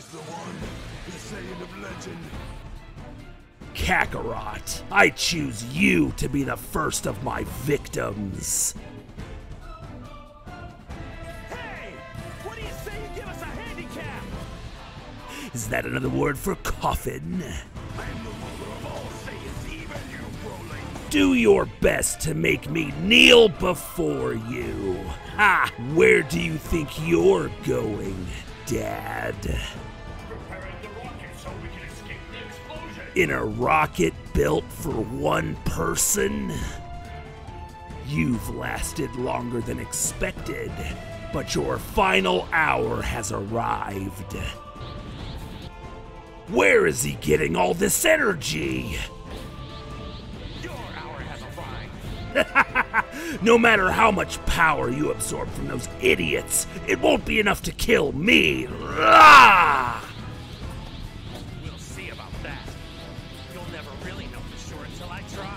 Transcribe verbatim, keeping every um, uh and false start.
this the one? The saying of legend? Kakarot, I choose you to be the first of my victims. Hey! What do you say you give us a handicap? Is that another word for coffin? I am the ruler of all Saiyans, even you, Broly. Do your best to make me kneel before you. Ha! Where do you think you're going, Dad? Preparing the rocket so we can escape the explosion. In a rocket built for one person? You've lasted longer than expected, but your final hour has arrived. Where is he getting all this energy? Your hour has arrived. No matter how much power you absorb from those idiots, it won't be enough to kill me. Ah! We'll see about that. You'll never really know for sure until I try.